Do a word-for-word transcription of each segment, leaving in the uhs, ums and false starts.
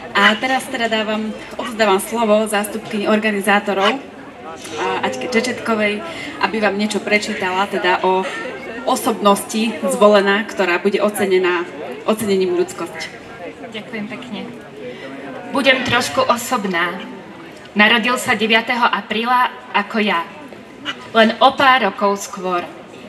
A teraz teda dávam, oddávam slovo zástupkyni organizátorov Aťke Čečetkovej, aby vám niečo prečítala teda o osobnosti zvolená, ktorá bude ocenená ocenením ľudskosť. Ďakujem pekne. Budem trošku osobná. Narodil sa deviateho apríla ako ja. Len o pár rokov skôr.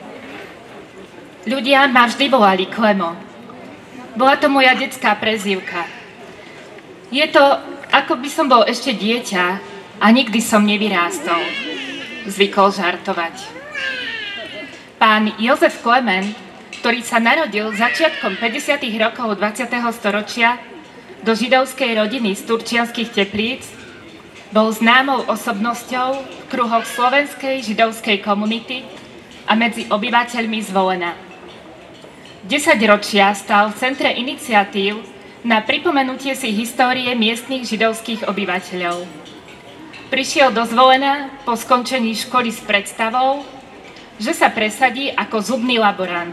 Ľudia ma vždy volali Klemo. Bola to moja detská prezývka. Je to, ako by som bol ešte dieťa a nikdy som nevyrástol. Zvykol žartovať. Pán Jozef Klement, ktorý sa narodil začiatkom päťdesiatych rokov dvadsiateho storočia do židovskej rodiny z Turčianskych Teplíc, bol známou osobnosťou v kruhoch slovenskej židovskej komunity a medzi obyvateľmi Zvolena. Desaťročia stál v centre iniciatív na pripomenutie si histórie miestnych židovských obyvateľov. Prišiel do Zvolena po skončení školy s predstavou, že sa presadí ako zubný laborant.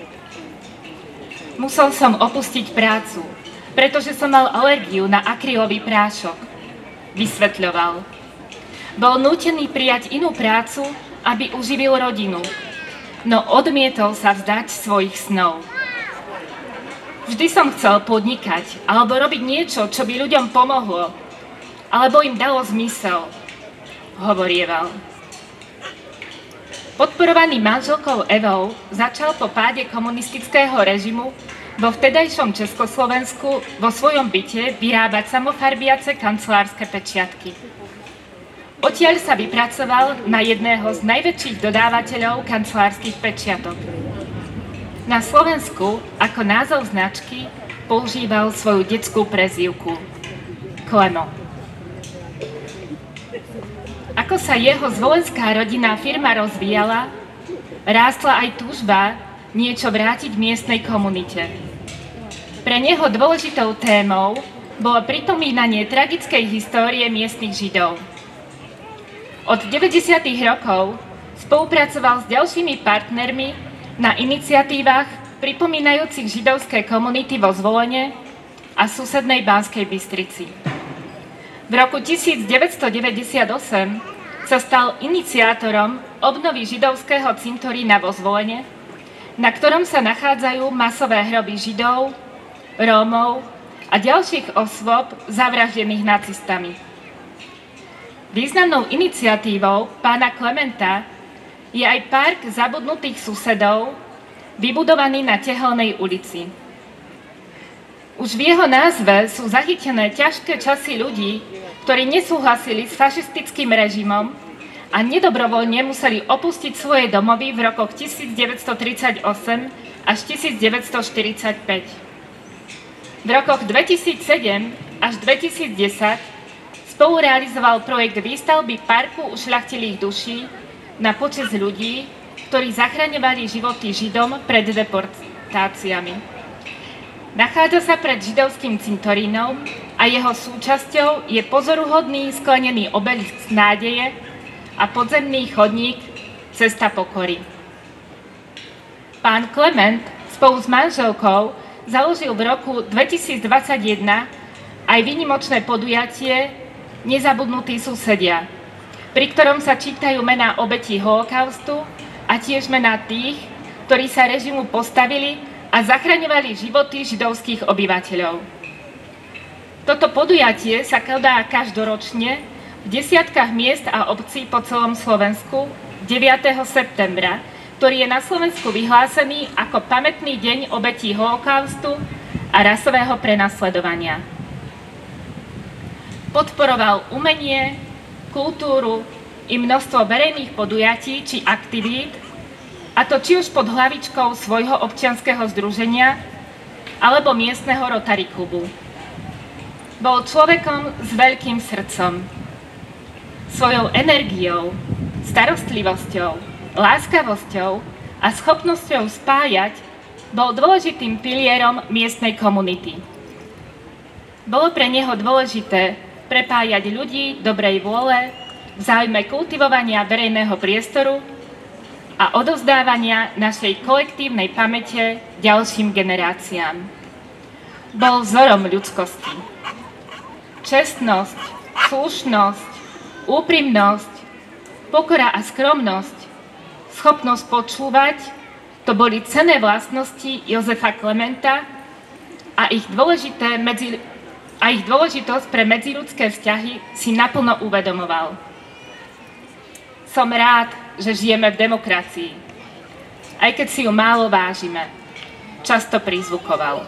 Musel som opustiť prácu, pretože som mal alergiu na akrylový prášok, vysvetľoval. Bol nútený prijať inú prácu, aby uživil rodinu, no odmietol sa vzdať svojich snov. Vždy som chcel podnikať alebo robiť niečo, čo by ľuďom pomohlo, alebo im dalo zmysel, hovorieval. Podporovaný manželkou Evou začal po páde komunistického režimu vo vtedajšom Československu vo svojom byte vyrábať samofarbiace kancelárske pečiatky. Odtiaľ sa vypracoval na jedného z najväčších dodávateľov kancelárskych pečiatok. Na Slovensku ako názov značky používal svoju detskú prezývku Klemo. Ako sa jeho zvolenská rodinná firma rozvíjala, rástla aj túžba niečo vrátiť miestnej komunite. Pre neho dôležitou témou bolo pripomínanie tragickej histórie miestnych Židov. Od deväťdesiatych rokov spolupracoval s ďalšími partnermi na iniciatívach pripomínajúcich židovské komunity vo Zvolene a susednej Banskej Bystrici. V roku tisícdeväťstodeväťdesiatosem sa stal iniciátorom obnovy židovského cintorína vo Zvolene, na ktorom sa nachádzajú masové hroby Židov, Rómov a ďalších osôb zavraždených nacistami. Významnou iniciatívou pána Klementa je aj park zabudnutých susedov, vybudovaný na Tehelnej ulici. Už v jeho názve sú zachytené ťažké časy ľudí, ktorí nesúhlasili s fašistickým režimom a nedobrovoľne museli opustiť svoje domovy v rokoch tisícdeväťstotridsaťosem až tisícdeväťstoštyridsaťpäť. V rokoch dvetisícsedem až dvetisícdesať spolurealizoval projekt výstavby parku ušľachtilých duší na počesť ľudí, ktorí zachraňovali životy Židom pred deportáciami. Nachádza sa pred židovským cintorínom a jeho súčasťou je pozoruhodný sklenený obelisk nádeje a podzemný chodník Cesta pokory. Pán Klement spolu s manželkou založil v roku dvetisícdvadsaťjeden aj výnimočné podujatie Nezabudnutí susedia, pri ktorom sa čítajú mená obetí holokaustu a tiež mená tých, ktorí sa režimu postavili a zachraňovali životy židovských obyvateľov. Toto podujatie sa koná každoročne v desiatkách miest a obcí po celom Slovensku deviateho septembra, ktorý je na Slovensku vyhlásený ako pamätný deň obetí holokaustu a rasového prenasledovania. Podporoval umenie, kultúru i množstvo verejných podujatí či aktivít, a to či už pod hlavičkou svojho občianskeho združenia alebo miestneho Rotary klubu. Bol človekom s veľkým srdcom. Svojou energiou, starostlivosťou, láskavosťou a schopnosťou spájať bol dôležitým pilierom miestnej komunity. Bolo pre neho dôležité prepájať ľudí dobrej vôle v záujme kultivovania verejného priestoru a odovzdávania našej kolektívnej pamäte ďalším generáciám. Bol vzorom ľudskosti. čestnosť, slušnosť, úprimnosť, pokora a skromnosť, schopnosť počúvať, to boli cenné vlastnosti Jozefa Klementa a ich, dôležité medzi, a ich dôležitosť pre medziľudské vzťahy si naplno uvedomoval. Som rád, že žijeme v demokracii, aj keď si ju málo vážime, často prizvukoval.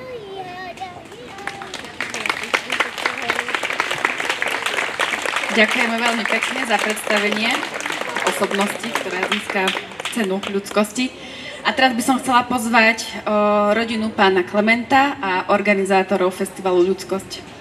Ďakujeme veľmi pekne za predstavenie osobnosti, ktorá získa cenu ľudskosti. A teraz by som chcela pozvať o, rodinu pána Klementa a organizátorov Festivalu Ľudskosť.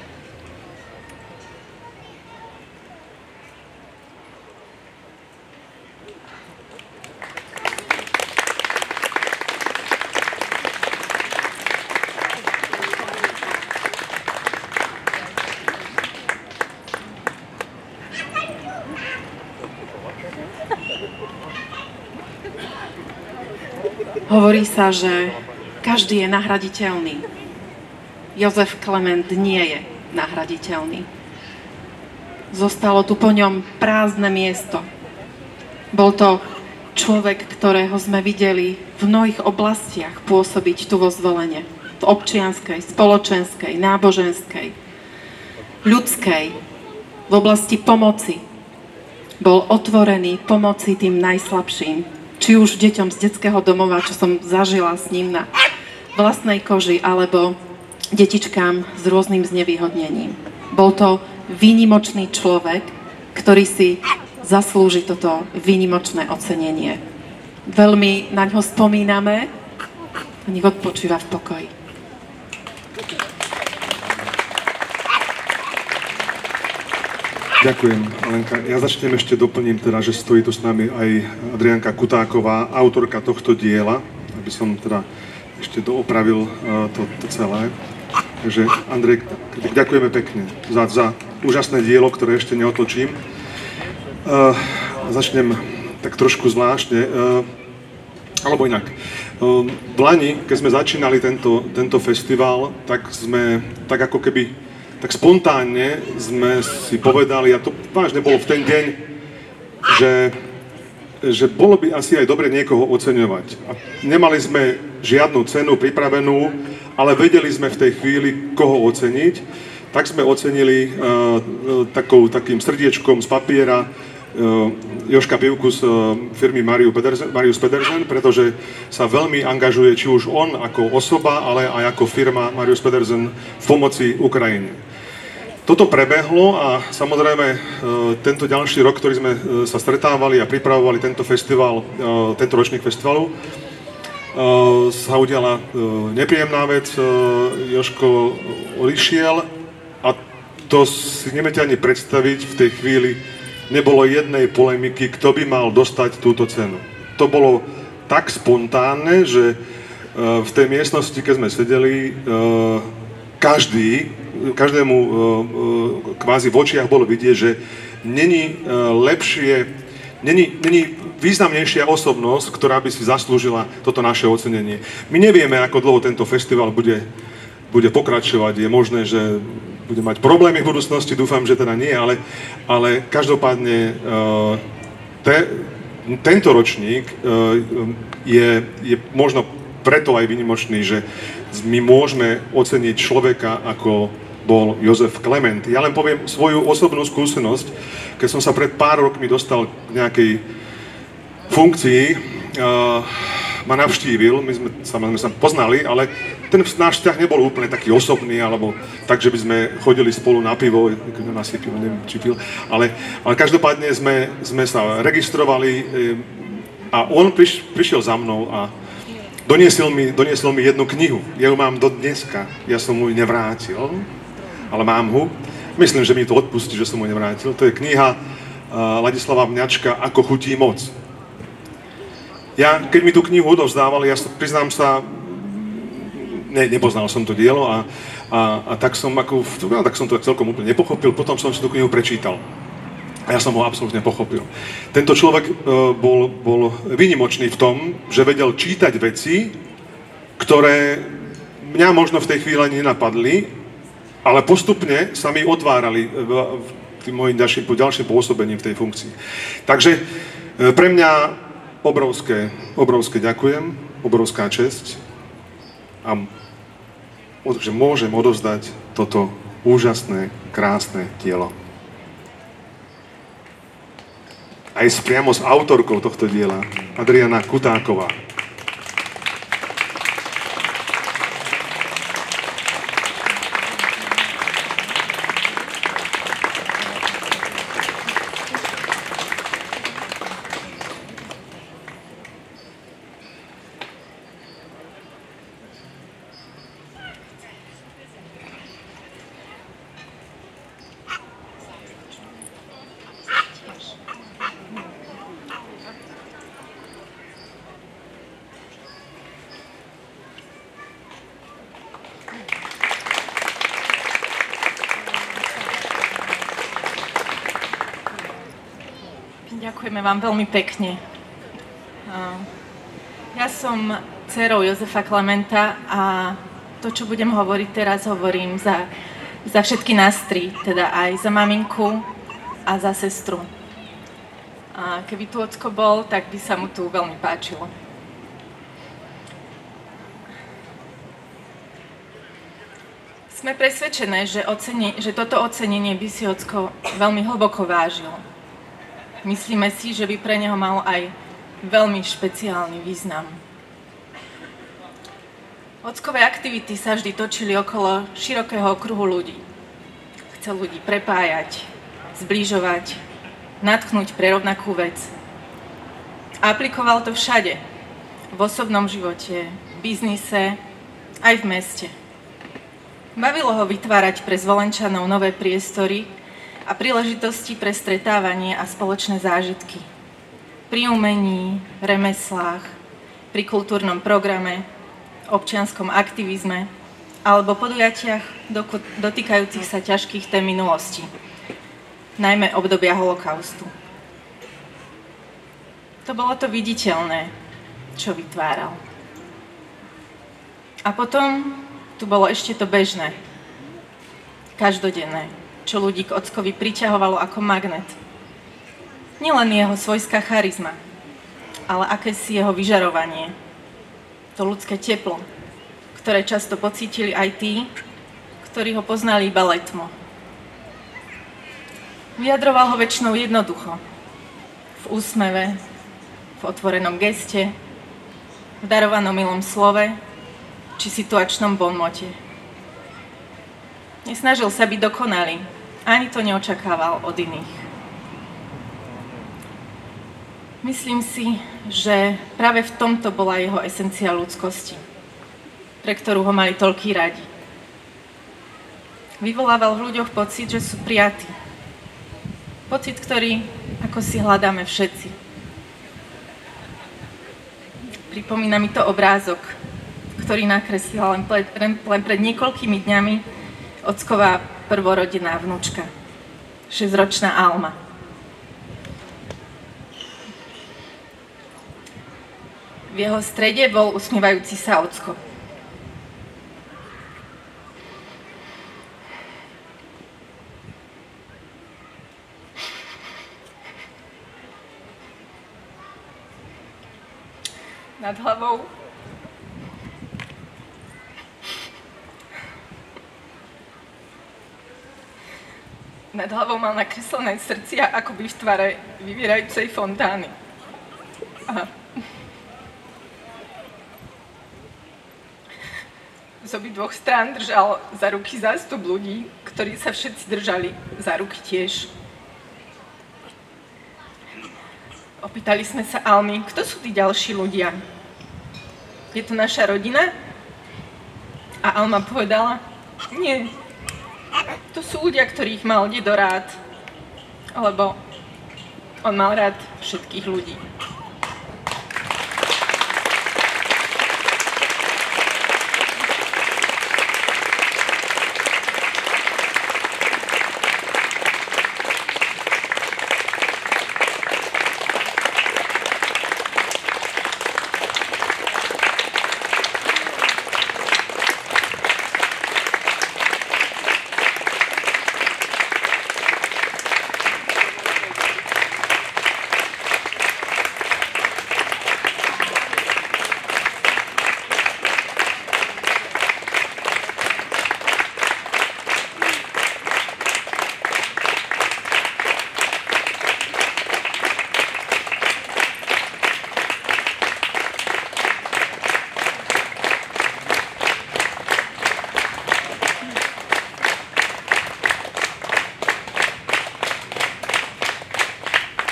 Hovorí sa, že každý je nahraditeľný. Jozef Klement nie je nahraditeľný. Zostalo tu po ňom prázdne miesto. Bol to človek, ktorého sme videli v mnohých oblastiach pôsobiť tu vo Zvolene. V občianskej, spoločenskej, náboženskej, ľudskej, v oblasti pomoci. Bol otvorený pomoci tým najslabším. Či už deťom z detského domova, čo som zažila s ním na vlastnej koži, alebo detičkám s rôznym znevýhodnením. Bol to výnimočný človek, ktorý si zaslúži toto výnimočné ocenenie. Veľmi na ňo spomíname a nech odpočíva v pokoji. Ďakujem, Alenka. Ja začnem ešte doplním teda, že stojí tu s nami aj Adriánka Kutáková, autorka tohto diela, aby som teda ešte doopravil uh, to, to celé. Takže Andrej, ďakujeme pekne za, za úžasné dielo, ktoré ešte neotočím. Uh, začnem tak trošku zvláštne, uh, alebo inak. Uh, v Lani, keď sme začínali tento, tento festival, tak sme tak ako keby tak spontánne sme si povedali, a to vážne bolo v ten deň, že, že bolo by asi aj dobre niekoho oceňovať. A nemali sme žiadnu cenu pripravenú, ale vedeli sme v tej chvíli, koho oceniť. Tak sme ocenili uh, takou, takým srdiečkom z papiera uh, Jožka Pivku z uh, firmy Marius Pedersen, pretože sa veľmi angažuje, či už on ako osoba, ale aj ako firma Marius Pedersen v pomoci Ukrajine. Toto prebehlo a samozrejme tento ďalší rok, ktorý sme sa stretávali a pripravovali tento festival, tento ročník festivalu, sa udiala nepríjemná vec. Jožko odišiel a to si neviete ani predstaviť, v tej chvíli nebolo jednej polemiky, kto by mal dostať túto cenu. To bolo tak spontánne, že v tej miestnosti, keď sme sedeli, každý, každému kvázi v očiach bolo vidieť, že není lepšie, není, není významnejšia osobnosť, ktorá by si zaslúžila toto naše ocenenie. My nevieme, ako dlho tento festival bude, bude pokračovať. Je možné, že bude mať problémy v budúcnosti, dúfam, že teda nie, ale, ale každopádne te, tento ročník je, je možno preto aj výnimočný, že my môžeme oceniť človeka, ako bol Jozef Klement. Ja len poviem svoju osobnú skúsenosť, keď som sa pred pár rokmi dostal k nejakej funkcii, uh, ma navštívil, my sme sa, my sa poznali, ale ten náš vzťah nebol úplne taký osobný, alebo tak, že by sme chodili spolu na pivo, na si pivo, neviem, či pil, ale, ale každopádne sme, sme sa registrovali a on priš, prišiel za mnou a Doniesol mi, doniesol mi jednu knihu, ja ju mám do dneska, ja som mu ju nevrátil, ale mám ho. Myslím, že mi to odpustí, že som mu nevrátil. To je kniha uh, Ladislava Vňačka Ako chutí moc. Ja, keď mi tú knihu odovzdávali, ja priznám sa, ne, nepoznal som to dielo a, a, a tak, som ako, no, tak som to celkom úplne nepochopil, potom som si tú knihu prečítal. A ja som ho absolútne pochopil. Tento človek uh, bol, bol výnimočný v tom, že vedel čítať veci, ktoré mňa možno v tej chvíli ani nenapadli, Ale postupne sa mi otvárali tým mojim ďalším, ďalším pôsobením v tej funkcii. Takže pre mňa obrovské, obrovské ďakujem, obrovská česť a že môžem odovzdať toto úžasné, krásne dielo. Aj priamo s autorkou tohto diela, Adriana Kutáková. Ďakujeme vám veľmi pekne. Ja som dcérou Jozefa Klementa a to, čo budem hovoriť teraz, hovorím za, za všetky nás tri, teda aj za maminku a za sestru. A keby tu ocko bol, tak by sa mu tu veľmi páčilo. Sme presvedčené, že, oceni, že toto ocenenie by si ocko veľmi hlboko vážil. Myslíme si, že by pre neho mal aj veľmi špeciálny význam. Ockové aktivity sa vždy točili okolo širokého okruhu ľudí. Chcel ľudí prepájať, zbližovať, natknúť pre rovnakú vec. A aplikoval to všade. V osobnom živote, v biznise, aj v meste. Bavilo ho vytvárať pre Zvolenčanov nové priestory a príležitosti pre stretávanie a spoločné zážitky. Pri umení, remeslách, pri kultúrnom programe, občianskom aktivizme alebo podujatiach dotýkajúcich sa ťažkých tém minulosti, najmä obdobia holokaustu. To bolo to viditeľné, čo vytváral. A potom tu bolo ešte to bežné, každodenné, čo ľudí k ockovi priťahovalo ako magnet. Nielen jeho svojská charizma, ale akési jeho vyžarovanie. To ľudské teplo, ktoré často pocítili aj tí, ktorí ho poznali iba letmo. Vyjadroval ho väčšinou jednoducho. V úsmeve, v otvorenom geste, v darovanom milom slove či situačnom bonmote. Nesnažil sa byť dokonalý, ani to neočakával od iných. Myslím si, že práve v tomto bola jeho esencia ľudskosti, pre ktorú ho mali toľkí radi. Vyvolával v ľuďoch pocit, že sú prijatí. Pocit, ktorý ako si hľadáme všetci. Pripomína mi to obrázok, ktorý nakreslila len, len pred niekoľkými dňami ocková prvorodená vnúčka, šesťročná Alma. V jeho strede bol usmievajúci sa ocko. Nad hlavou Nad hlavou mal nakreslené srdcia akoby v tvare vyvierajúcej fontány. A z obidvoch strán držal za ruky zástup ľudí, ktorí sa všetci držali za ruky tiež. Opýtali sme sa Almy, kto sú tí ďalší ľudia? Je to naša rodina? A Alma povedala, nie. To sú ľudia, ktorých mal dedo rád, lebo on mal rád všetkých ľudí.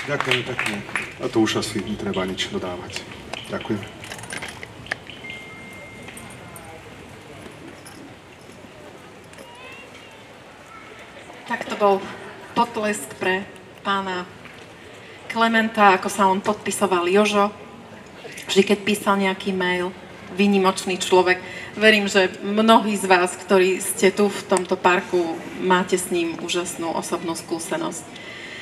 Ďakujem pekne. A to už asi netreba nič dodávať. Ďakujem. Tak to bol potlesk pre pána Klementa, ako sa on podpisoval Jožo. Vždy, keď písal nejaký mail, výnimočný človek. Verím, že mnohí z vás, ktorí ste tu v tomto parku, máte s ním úžasnú osobnú skúsenosť.